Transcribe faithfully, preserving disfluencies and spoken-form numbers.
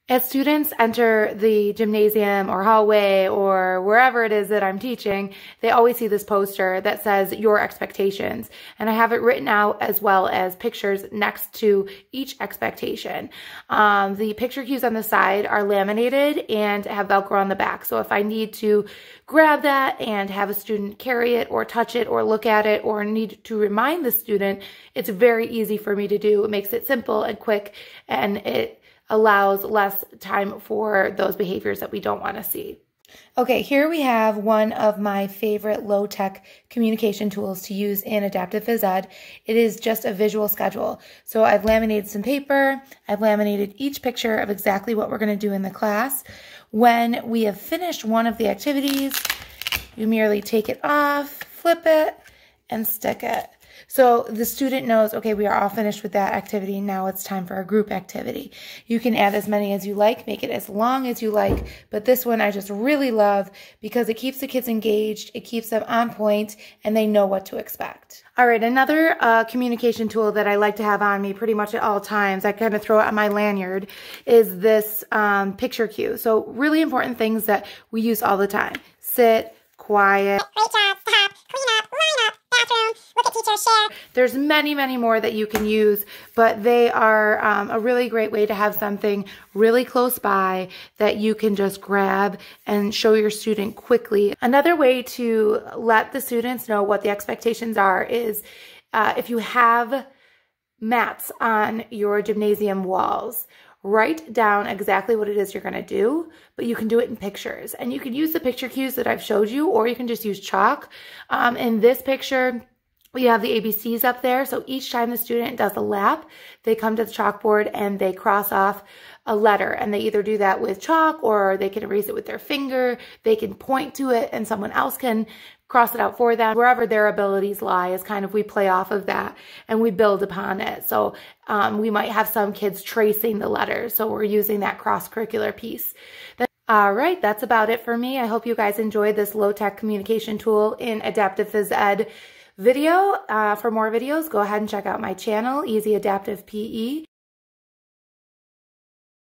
As students enter the gymnasium or hallway or wherever it is that I'm teaching, they always see this poster that says your expectations. And I have it written out as well as pictures next to each expectation. Um, the picture cues on the side are laminated and have Velcro on the back. So if I need to grab that and have a student carry it or touch it or look at it or need to remind the student, it's very easy for me to do. It makes it simple and quick, and it allows less time for those behaviors that we don't want to see. Okay, here we have one of my favorite low-tech communication tools to use in adaptive phys ed. It is just a visual schedule. So I've laminated some paper. I've laminated each picture of exactly what we're going to do in the class. When we have finished one of the activities, you merely take it off, flip it, and stick it. So the student knows, okay, we are all finished with that activity. Now it's time for a group activity. You can add as many as you like, make it as long as you like, but this one I just really love because it keeps the kids engaged, it keeps them on point, and they know what to expect. All right, another uh, communication tool that I like to have on me pretty much at all times, I kind of throw it on my lanyard, is this um, picture cue. So really important things that we use all the time. Sit, quiet. Great job, stop, clean up, line up, bathroom, look at teacher, share. There's many, many more that you can use, but they are um, a really great way to have something really close by that you can just grab and show your student quickly. Another way to let the students know what the expectations are is uh, if you have mats on your gymnasium walls, write down exactly what it is you're going to do, but you can do it in pictures. And you can use the picture cues that I've showed you, or you can just use chalk. Um, in this picture, we have the A B Cs up there. So each time the student does a lap, they come to the chalkboard and they cross off a letter. And they either do that with chalk or they can erase it with their finger. They can point to it and someone else can cross it out for them. Wherever their abilities lie is kind of, we play off of that and we build upon it. So um, we might have some kids tracing the letters. So we're using that cross-curricular piece. All right, that's about it for me. I hope you guys enjoyed this low-tech communication tool in adaptive phys ed video. Uh, for more videos, go ahead and check out my channel, Easy Adaptive P E.